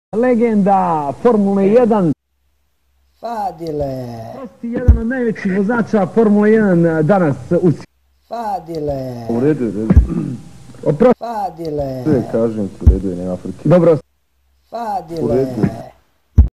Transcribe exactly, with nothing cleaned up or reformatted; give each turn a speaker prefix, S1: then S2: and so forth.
S1: Legenda Formule jedan.
S2: Fadile.
S1: Prosti jedan od najvećih vozača Formule jedan danas u svijetu.
S2: Fadile.
S3: U redu je, redu.
S1: Oprosti.
S2: Fadile.
S3: Sve kažem ti, u redu je, nema frke.
S1: Dobro.
S2: Fadile.
S3: U redu je.